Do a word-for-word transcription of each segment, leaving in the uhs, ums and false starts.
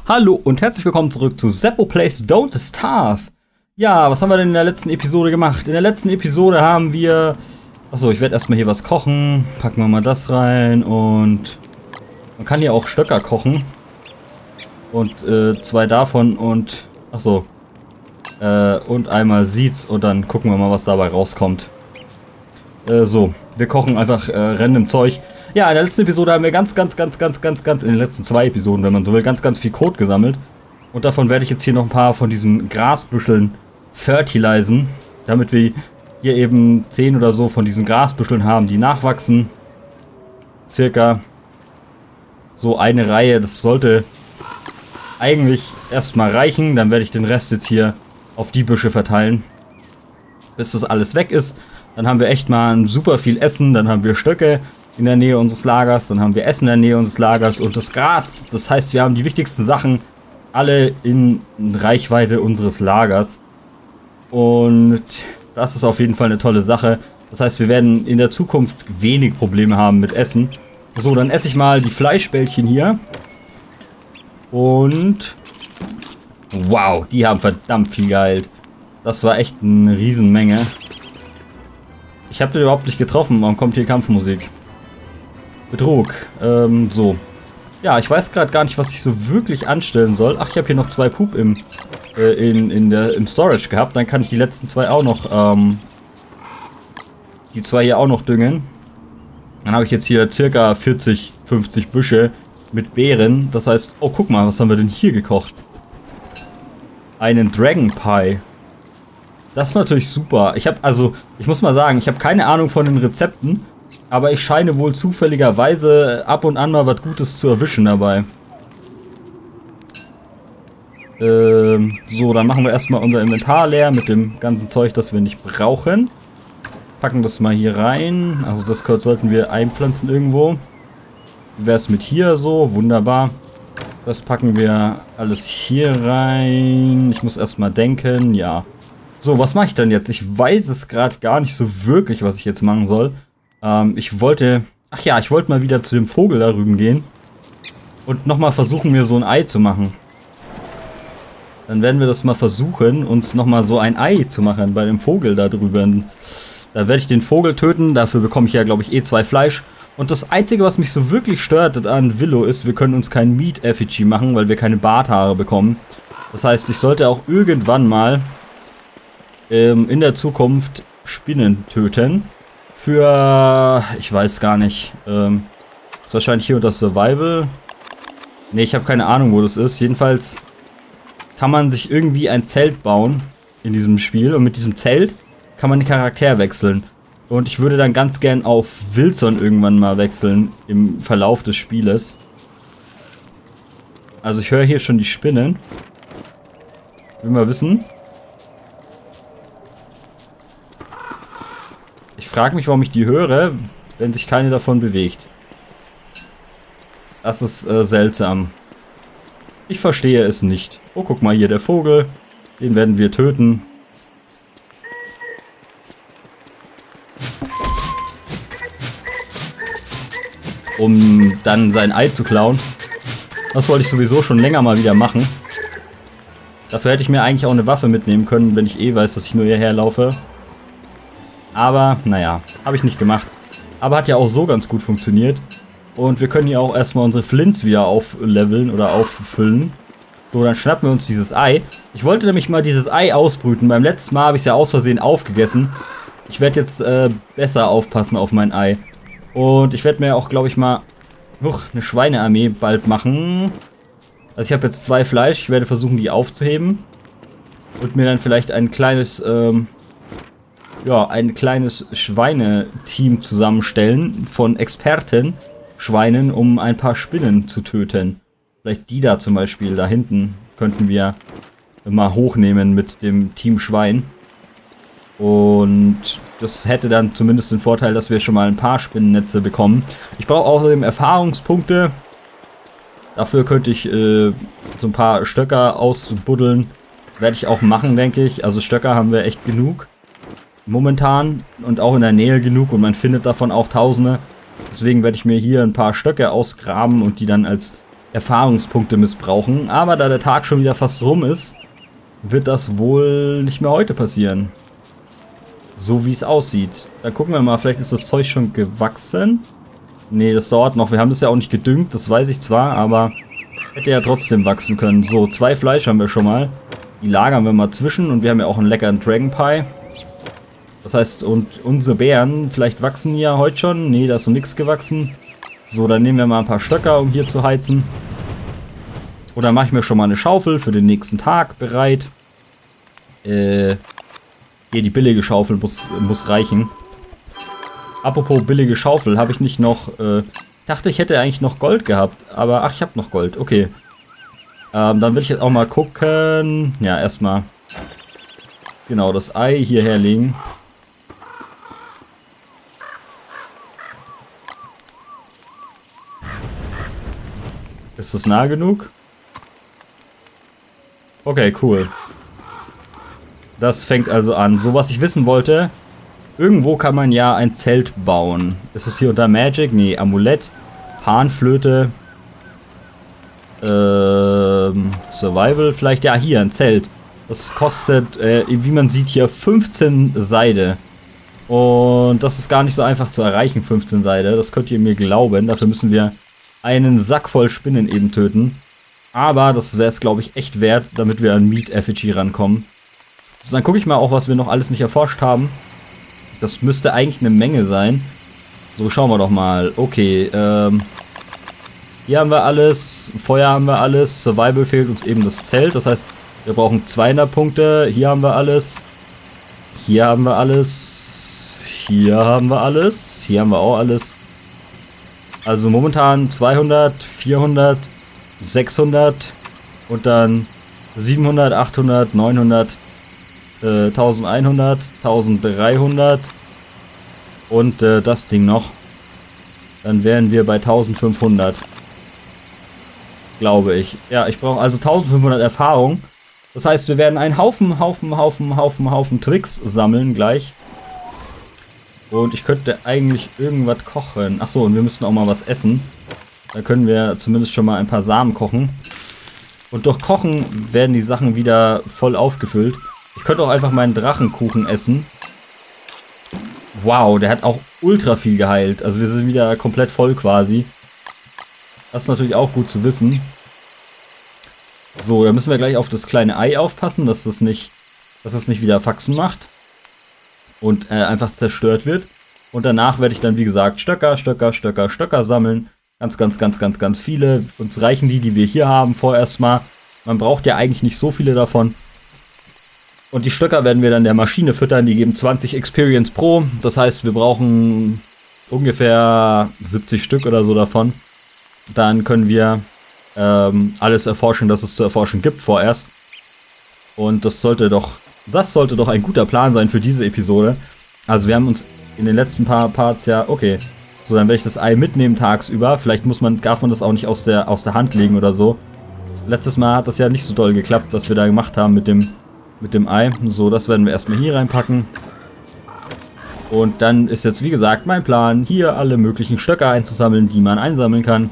Hallo und herzlich willkommen zurück zu Zeppo Plays Don't Starve. Ja, was haben wir denn in der letzten Episode gemacht? In der letzten Episode haben wir... Achso, ich werde erstmal hier was kochen. Packen wir mal das rein und... Man kann hier auch Stöcker kochen. Und äh, zwei davon und... Achso. Äh, und einmal Seeds und dann gucken wir mal, was dabei rauskommt. Äh, so, wir kochen einfach äh, random Zeug. Ja, in der letzten Episode haben wir ganz, ganz, ganz, ganz, ganz, ganz, in den letzten zwei Episoden, wenn man so will, ganz, ganz viel Code gesammelt. Und davon werde ich jetzt hier noch ein paar von diesen Grasbüscheln fertilisieren, damit wir hier eben zehn oder so von diesen Grasbüscheln haben, die nachwachsen. Circa so eine Reihe, das sollte eigentlich erstmal reichen. Dann werde ich den Rest jetzt hier auf die Büsche verteilen, bis das alles weg ist. Dann haben wir echt mal super viel Essen, dann haben wir Stöcke in der Nähe unseres Lagers, dann haben wir Essen in der Nähe unseres Lagers und das Gras. Das heißt, wir haben die wichtigsten Sachen alle in Reichweite unseres Lagers. Und das ist auf jeden Fall eine tolle Sache. Das heißt, wir werden in der Zukunft wenig Probleme haben mit Essen. So, dann esse ich mal die Fleischbällchen hier. Und... Wow, die haben verdammt viel geheilt. Das war echt eine Riesenmenge. Ich habe den überhaupt nicht getroffen. Warum kommt hier Kampfmusik? Betrug. Ähm, so. Ja, ich weiß gerade gar nicht, was ich so wirklich anstellen soll. Ach, ich habe hier noch zwei Pup im, äh, in, in der, im Storage gehabt. Dann kann ich die letzten zwei auch noch, ähm, die zwei hier auch noch düngen. Dann habe ich jetzt hier circa vierzig, fünfzig Büsche mit Beeren. Das heißt, oh, guck mal, was haben wir denn hier gekocht? Einen Dragon Pie. Das ist natürlich super. Ich habe, also, ich muss mal sagen, ich habe keine Ahnung von den Rezepten. Aber ich scheine wohl zufälligerweise ab und an mal was Gutes zu erwischen dabei. Ähm, so, dann machen wir erstmal unser Inventar leer mit dem ganzen Zeug, das wir nicht brauchen. Packen das mal hier rein. Also das sollten wir einpflanzen irgendwo. Wie wäre es mit hier so? Wunderbar. Das packen wir alles hier rein. Ich muss erstmal denken, ja. So, was mache ich dann jetzt? Ich weiß es gerade gar nicht so wirklich, was ich jetzt machen soll. Ähm, ich wollte... Ach ja, ich wollte mal wieder zu dem Vogel da drüben gehen. Und nochmal versuchen, mir so ein Ei zu machen. Dann werden wir das mal versuchen, uns nochmal so ein Ei zu machen bei dem Vogel da drüben. Da werde ich den Vogel töten. Dafür bekomme ich ja, glaube ich, eh zwei Fleisch. Und das Einzige, was mich so wirklich stört an Willow ist, wir können uns kein Meat Effigy machen, weil wir keine Barthaare bekommen. Das heißt, ich sollte auch irgendwann mal ähm, in der Zukunft Spinnen töten. Für, ich weiß gar nicht, ähm, ist wahrscheinlich hier unter Survival. Ne, ich habe keine Ahnung, wo das ist. Jedenfalls kann man sich irgendwie ein Zelt bauen in diesem Spiel. Und mit diesem Zelt kann man den Charakter wechseln. Und ich würde dann ganz gern auf Wilson irgendwann mal wechseln im Verlauf des Spieles. Also ich höre hier schon die Spinnen. Will mal wissen. Ich frage mich, warum ich die höre, wenn sich keine davon bewegt. Das ist äh, seltsam. Ich verstehe es nicht. Oh, guck mal hier, der Vogel. Den werden wir töten. Um dann sein Ei zu klauen. Das wollte ich sowieso schon länger mal wieder machen. Dafür hätte ich mir eigentlich auch eine Waffe mitnehmen können, wenn ich eh weiß, dass ich nur hierher laufe. Aber, naja, habe ich nicht gemacht. Aber hat ja auch so ganz gut funktioniert. Und wir können hier auch erstmal unsere Flints wieder aufleveln oder auffüllen. So, dann schnappen wir uns dieses Ei. Ich wollte nämlich mal dieses Ei ausbrüten. Beim letzten Mal habe ich es ja aus Versehen aufgegessen. Ich werde jetzt äh, besser aufpassen auf mein Ei. Und ich werde mir auch, glaube ich, mal huch, eine Schweinearmee bald machen. Also ich habe jetzt zwei Fleisch. Ich werde versuchen, die aufzuheben. Und mir dann vielleicht ein kleines... Ähm, ja, ein kleines Schweineteam zusammenstellen von Experten, Schweinen, um ein paar Spinnen zu töten. Vielleicht die da zum Beispiel, da hinten, könnten wir mal hochnehmen mit dem Team Schwein. Und das hätte dann zumindest den Vorteil, dass wir schon mal ein paar Spinnennetze bekommen. Ich brauche außerdem Erfahrungspunkte. Dafür könnte ich äh, so ein paar Stöcker ausbuddeln. Werde ich auch machen, denke ich. Also Stöcker haben wir echt genug. Momentan und auch in der Nähe genug und man findet davon auch Tausende. Deswegen werde ich mir hier ein paar Stöcke ausgraben und die dann als Erfahrungspunkte missbrauchen. Aber da der Tag schon wieder fast rum ist, wird das wohl nicht mehr heute passieren. So wie es aussieht. Dann gucken wir mal, vielleicht ist das Zeug schon gewachsen. Nee, das dauert noch. Wir haben das ja auch nicht gedüngt, das weiß ich zwar, aber hätte ja trotzdem wachsen können. So, zwei Fleisch haben wir schon mal. Die lagern wir mal zwischen und wir haben ja auch einen leckeren Dragon Pie. Das heißt, und unsere Beeren, vielleicht wachsen ja heute schon. Nee, da ist noch nichts gewachsen. So, dann nehmen wir mal ein paar Stöcker, um hier zu heizen. Oder mache ich mir schon mal eine Schaufel für den nächsten Tag bereit. Äh, hier, die billige Schaufel muss, muss reichen. Apropos billige Schaufel, habe ich nicht noch, äh, dachte ich hätte eigentlich noch Gold gehabt, aber ach, ich habe noch Gold, okay. Ähm, dann will ich jetzt auch mal gucken, ja, erstmal, genau, das Ei hierher legen. Ist das nah genug? Okay, cool. Das fängt also an. So, was ich wissen wollte, irgendwo kann man ja ein Zelt bauen. Ist es hier unter Magic? Nee, Amulett, Panflöte, ähm, Survival vielleicht. Ja, hier ein Zelt. Das kostet, äh, wie man sieht hier, fünfzehn Seide. Und das ist gar nicht so einfach zu erreichen, fünfzehn Seide. Das könnt ihr mir glauben. Dafür müssen wir einen Sack voll Spinnen eben töten. Aber das wäre es, glaube ich, echt wert, damit wir an Meat Effigy rankommen. So, dann gucke ich mal auch, was wir noch alles nicht erforscht haben. Das müsste eigentlich eine Menge sein. So, schauen wir doch mal. Okay, ähm... hier haben wir alles. Feuer haben wir alles. Survival fehlt uns eben das Zelt. Das heißt, wir brauchen zweihundert Punkte. Hier haben wir alles. Hier haben wir alles. Hier haben wir alles. Hier haben wir auch alles. Also momentan zweihundert, vierhundert, sechshundert und dann siebenhundert, achthundert, neunhundert, äh, elfhundert, dreizehnhundert und äh, das Ding noch. Dann wären wir bei eintausendfünfhundert. Glaube ich. Ja, ich brauche also eintausendfünfhundert Erfahrung. Das heißt, wir werden einen Haufen, Haufen, Haufen, Haufen, Haufen Tricks sammeln gleich. Und ich könnte eigentlich irgendwas kochen. Achso, und wir müssen auch mal was essen. Da können wir zumindest schon mal ein paar Samen kochen. Und durch Kochen werden die Sachen wieder voll aufgefüllt. Ich könnte auch einfach meinen Drachenkuchen essen. Wow, der hat auch ultra viel geheilt. Also wir sind wieder komplett voll quasi. Das ist natürlich auch gut zu wissen. So, da müssen wir gleich auf das kleine Ei aufpassen, dass das nicht, dass das nicht wieder Faxen macht. Und äh, einfach zerstört wird. Und danach werde ich dann, wie gesagt, Stöcker, Stöcker, Stöcker, Stöcker sammeln. Ganz, ganz, ganz, ganz, ganz viele. Uns reichen die, die wir hier haben, vorerst mal. Man braucht ja eigentlich nicht so viele davon. Und die Stöcker werden wir dann der Maschine füttern. Die geben zwanzig Experience pro. Das heißt, wir brauchen ungefähr siebzig Stück oder so davon. Dann können wir ähm, alles erforschen, das es zu erforschen gibt vorerst. Und das sollte doch... Das sollte doch ein guter Plan sein für diese Episode. Also wir haben uns in den letzten paar Parts ja... Okay, so dann werde ich das Ei mitnehmen tagsüber. Vielleicht muss man, darf man das auch nicht aus der, aus der Hand legen oder so. Letztes Mal hat das ja nicht so doll geklappt, was wir da gemacht haben mit dem, mit dem Ei. So, das werden wir erstmal hier reinpacken. Und dann ist jetzt, wie gesagt, mein Plan, hier alle möglichen Stöcker einzusammeln, die man einsammeln kann.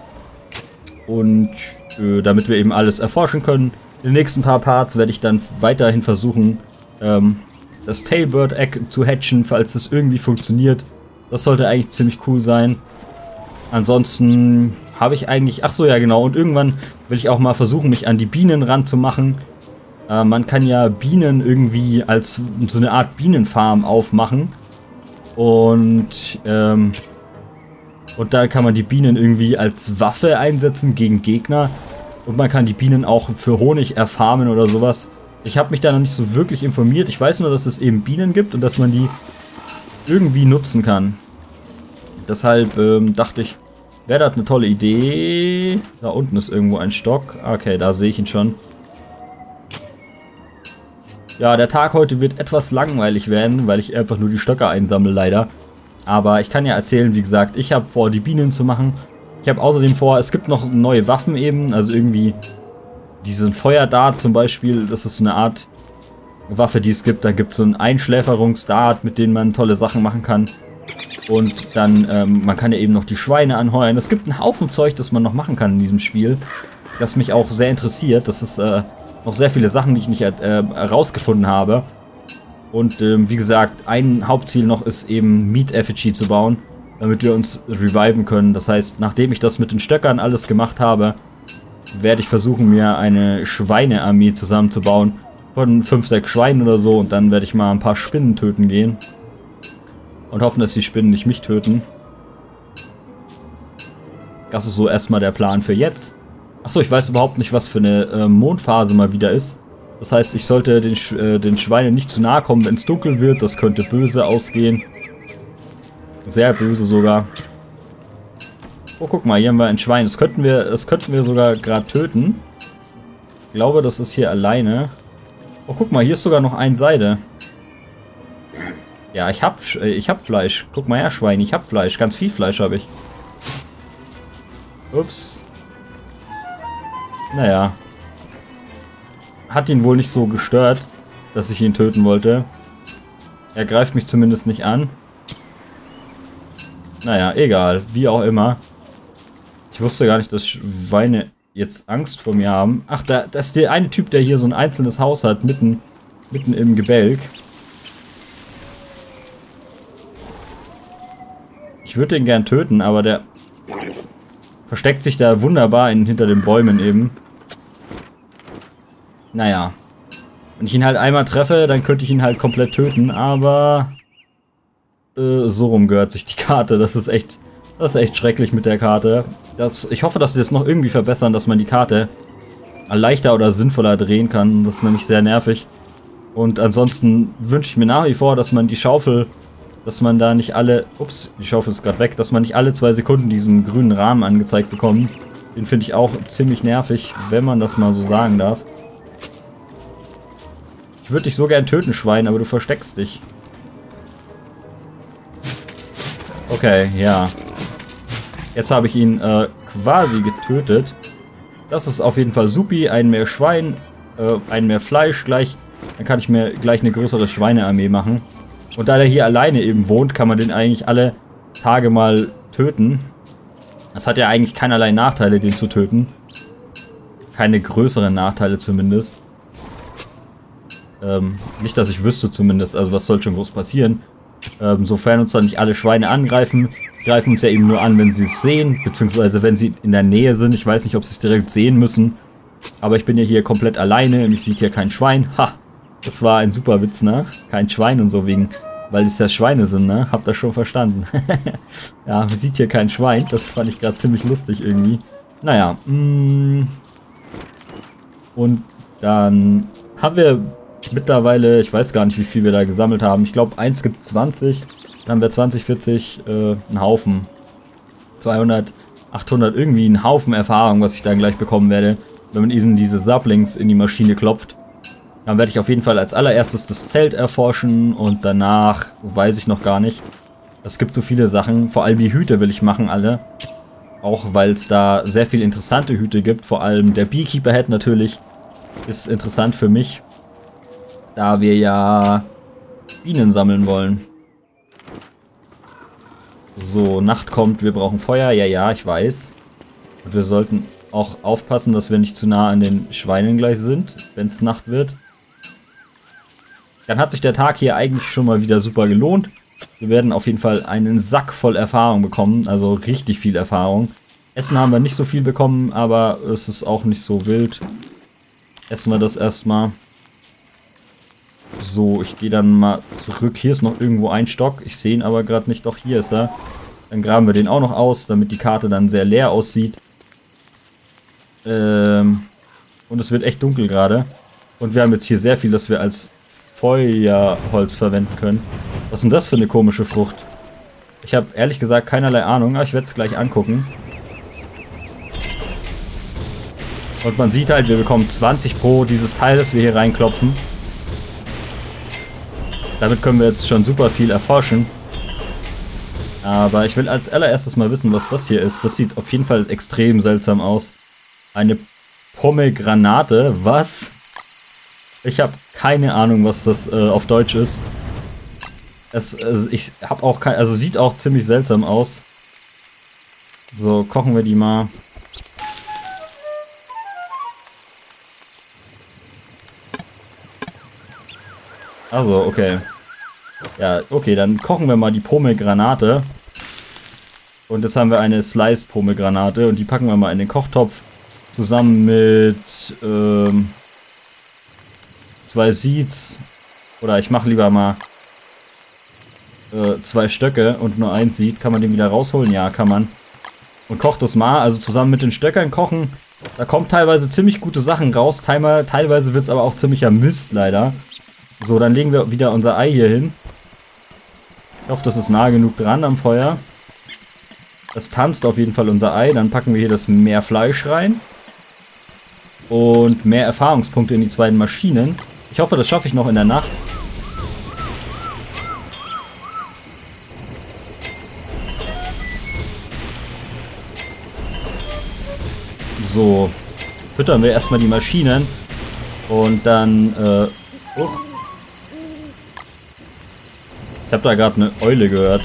Und äh, damit wir eben alles erforschen können. In den nächsten paar Parts werde ich dann weiterhin versuchen, ähm, das Tailbird Egg zu hatchen, falls das irgendwie funktioniert. Das sollte eigentlich ziemlich cool sein. Ansonsten habe ich eigentlich... Ach so, ja genau. Und irgendwann will ich auch mal versuchen, mich an die Bienen ranzumachen. Äh, man kann ja Bienen irgendwie als so eine Art Bienenfarm aufmachen. Und, ähm... Und da kann man die Bienen irgendwie als Waffe einsetzen gegen Gegner. Und man kann die Bienen auch für Honig erfarmen oder sowas. Ich habe mich da noch nicht so wirklich informiert. Ich weiß nur, dass es eben Bienen gibt und dass man die irgendwie nutzen kann. Deshalb ähm, dachte ich, wäre das eine tolle Idee. Da unten ist irgendwo ein Stock. Okay, da sehe ich ihn schon. Ja, der Tag heute wird etwas langweilig werden, weil ich einfach nur die Stöcker einsammle, leider. Aber ich kann ja erzählen, wie gesagt, ich habe vor, die Bienen zu machen. Ich habe außerdem vor, es gibt noch neue Waffen eben, also irgendwie diesen Feuerdart zum Beispiel, das ist so eine Art Waffe, die es gibt. Da gibt es so einen Einschläferungsdart, mit dem man tolle Sachen machen kann. Und dann, ähm, man kann ja eben noch die Schweine anheuern. Es gibt einen Haufen Zeug, das man noch machen kann in diesem Spiel, das mich auch sehr interessiert. Das ist äh, noch sehr viele Sachen, die ich nicht äh, herausgefunden habe. Und ähm, wie gesagt, ein Hauptziel noch ist eben Meat Effigy zu bauen, damit wir uns reviven können. Das heißt, nachdem ich das mit den Stöckern alles gemacht habe, werde ich versuchen, mir eine Schweinearmee zusammenzubauen. Von fünf, sechs Schweinen oder so. Und dann werde ich mal ein paar Spinnen töten gehen. Und hoffen, dass die Spinnen nicht mich töten. Das ist so erstmal der Plan für jetzt. Achso, ich weiß überhaupt nicht, was für eine äh, Mondphase mal wieder ist. Das heißt, ich sollte den, Sch äh, den Schweinen nicht zu nahe kommen, wenn es dunkel wird. Das könnte böse ausgehen. Sehr böse sogar. Oh, guck mal, hier haben wir ein Schwein. Das könnten wir, das könnten wir sogar gerade töten. Ich glaube, das ist hier alleine. Oh, guck mal, hier ist sogar noch ein Seide. Ja, ich hab, ich hab Fleisch. Guck mal her, Schwein, ich hab Fleisch. Ganz viel Fleisch habe ich. Ups. Naja. Hat ihn wohl nicht so gestört, dass ich ihn töten wollte. Er greift mich zumindest nicht an. Naja, egal. Wie auch immer. Ich wusste gar nicht, dass Schweine jetzt Angst vor mir haben. Ach, da, das ist der eine Typ, der hier so ein einzelnes Haus hat, mitten, mitten im Gebälk. Ich würde den gern töten, aber der versteckt sich da wunderbar in, hinter den Bäumen eben. Naja. Wenn ich ihn halt einmal treffe, dann könnte ich ihn halt komplett töten, aber äh, so rum gehört sich die Karte. Das ist echt, das ist echt schrecklich mit der Karte. Das, ich hoffe, dass sie das noch irgendwie verbessern, dass man die Karte leichter oder sinnvoller drehen kann. Das ist nämlich sehr nervig. Und ansonsten wünsche ich mir nach wie vor, dass man die Schaufel, dass man da nicht alle, ups, die Schaufel ist gerade weg, dass man nicht alle zwei Sekunden diesen grünen Rahmen angezeigt bekommt. Den finde ich auch ziemlich nervig, wenn man das mal so sagen darf. Ich würde dich so gern töten, Schwein, aber du versteckst dich. Okay, ja. Jetzt habe ich ihn äh, quasi getötet. Das ist auf jeden Fall supi. Ein mehr Schwein, äh, ein mehr Fleisch gleich. Dann kann ich mir gleich eine größere Schweinearmee machen. Und da der hier alleine eben wohnt, kann man den eigentlich alle Tage mal töten. Das hat ja eigentlich keinerlei Nachteile, den zu töten. Keine größeren Nachteile zumindest. Ähm, nicht, dass ich wüsste zumindest. Also was soll schon groß passieren? Ähm, sofern uns dann nicht alle Schweine angreifen. Greifen uns ja eben nur an, wenn sie es sehen. Beziehungsweise wenn sie in der Nähe sind. Ich weiß nicht, ob sie es direkt sehen müssen. Aber ich bin ja hier komplett alleine und ich sehe hier kein Schwein. Ha! Das war ein super Witz, ne? Kein Schwein und so wegen... Weil es ja Schweine sind, ne? Habt ihr schon verstanden. Ja, man sieht hier kein Schwein. Das fand ich gerade ziemlich lustig irgendwie. Naja. Mh. Und dann haben wir mittlerweile, ich weiß gar nicht, wie viel wir da gesammelt haben. Ich glaube, eins gibt zwanzig. Dann haben wir zwanzig, vierzig, äh, einen Haufen. zweihundert, achthundert, irgendwie einen Haufen Erfahrung, was ich dann gleich bekommen werde. Wenn man diesen, diese Saplings in die Maschine klopft. Dann werde ich auf jeden Fall als allererstes das Zelt erforschen und danach weiß ich noch gar nicht. Es gibt so viele Sachen, vor allem die Hüte will ich machen alle. Auch weil es da sehr viele interessante Hüte gibt, vor allem der Beekeeper Head natürlich ist interessant für mich. Da wir ja Bienen sammeln wollen. So, Nacht kommt, wir brauchen Feuer, ja, ja, ich weiß. Und wir sollten auch aufpassen, dass wir nicht zu nah an den Schweinen gleich sind, wenn es Nacht wird. Dann hat sich der Tag hier eigentlich schon mal wieder super gelohnt. Wir werden auf jeden Fall einen Sack voll Erfahrung bekommen, also richtig viel Erfahrung. Essen haben wir nicht so viel bekommen, aber es ist auch nicht so wild. Essen wir das erstmal. So, ich gehe dann mal zurück. Hier ist noch irgendwo ein Stock. Ich sehe ihn aber gerade nicht. Doch, hier ist er. Dann graben wir den auch noch aus, damit die Karte dann sehr leer aussieht. Ähm, und es wird echt dunkel gerade. Und wir haben jetzt hier sehr viel, das wir als Feuerholz verwenden können. Was ist denn das für eine komische Frucht? Ich habe ehrlich gesagt keinerlei Ahnung, aber ich werde es gleich angucken. Und man sieht halt, wir bekommen zwanzig pro dieses Teil, das wir hier reinklopfen. Damit können wir jetzt schon super viel erforschen. Aber ich will als allererstes mal wissen, was das hier ist. Das sieht auf jeden Fall extrem seltsam aus. Eine Pomegranate, was? Ich habe keine Ahnung, was das äh, auf Deutsch ist. Es, also ich habe auch kein, also sieht auch ziemlich seltsam aus. So, kochen wir die mal. Also, okay. Ja, okay, dann kochen wir mal die Pomegranate. Und jetzt haben wir eine Sliced Pomegranate und die packen wir mal in den Kochtopf. Zusammen mit ähm, zwei Seeds. Oder ich mache lieber mal äh, zwei Stöcke und nur ein Seed. Kann man den wieder rausholen? Ja, kann man. Und kocht das mal, also zusammen mit den Stöckern kochen. Da kommt teilweise ziemlich gute Sachen raus. Teilweise wird es aber auch ziemlicher Mist, leider. So, dann legen wir wieder unser Ei hier hin. Ich hoffe, das ist nah genug dran am Feuer. Das tanzt auf jeden Fall unser Ei. Dann packen wir hier das mehr Fleisch rein. Und mehr Erfahrungspunkte in die beiden Maschinen. Ich hoffe, das schaffe ich noch in der Nacht. So, füttern wir erstmal die Maschinen. Und dann, äh, uch. Ich habe da gerade eine Eule gehört.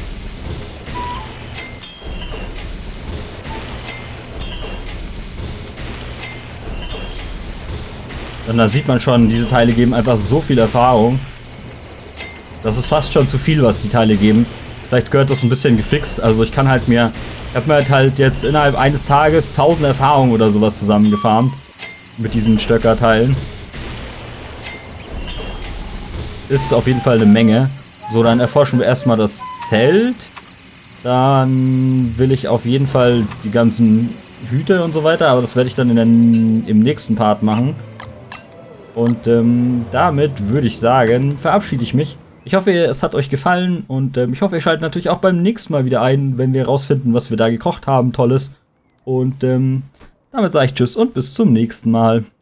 Und da sieht man schon, diese Teile geben einfach so viel Erfahrung. Das ist fast schon zu viel, was die Teile geben. Vielleicht gehört das ein bisschen gefixt. Also ich kann halt mir... Ich habe mir halt jetzt innerhalb eines Tages tausend Erfahrungen oder sowas zusammengefarmt. Mit diesen Stöckerteilen. Ist auf jeden Fall eine Menge. So, dann erforschen wir erstmal das Zelt. Dann will ich auf jeden Fall die ganzen Hüte und so weiter. Aber das werde ich dann in den, im nächsten Part machen. Und ähm, damit würde ich sagen, verabschiede ich mich. Ich hoffe, es hat euch gefallen und ähm, ich hoffe, ihr schaltet natürlich auch beim nächsten Mal wieder ein, wenn wir herausfinden, was wir da gekocht haben, Tolles. Und ähm, damit sage ich Tschüss und bis zum nächsten Mal.